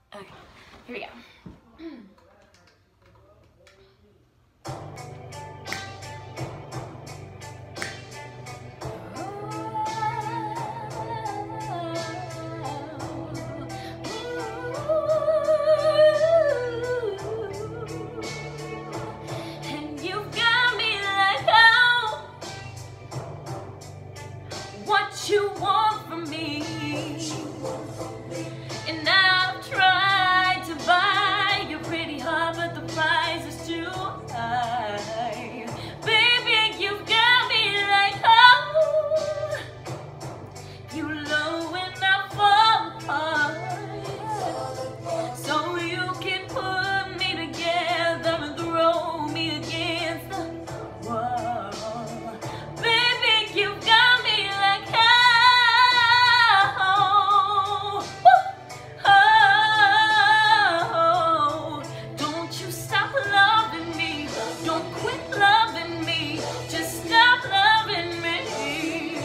Okay, here we go. And you got me like, oh, what you want from me. And I've tried to buy your pretty heart, but the price is too high. Baby, you've got me like, oh, you low and I fall apart. So you can put me together and throw me against the wall. Baby, you've got me like, oh, don't you stop loving me. Don't quit loving me. Just stop loving me.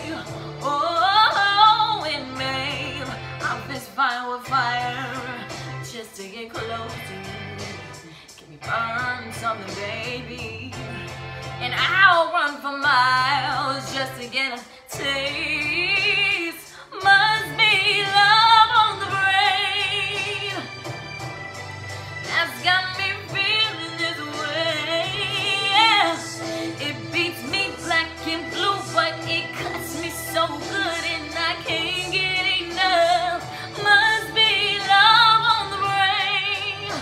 Oh, and babe, I'll fist fire with fire just to get close to you. Give me burn something, baby. And I'll run for miles just to get a taste. Must be love on the brain that's got me feeling this way. Yes, it beats me black and blue, but it cuts me so good and I can't get enough. Must be love on the brain,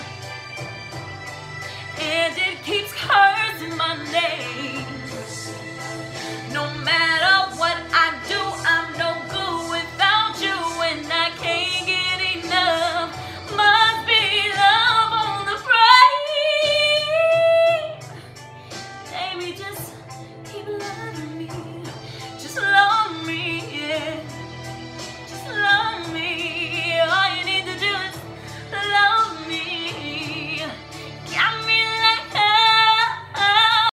and it keeps hurting my name. No matter what I do, I'm no good without you, and I can't get enough. Must be love on the brain. Baby, just keep loving me. Just love me.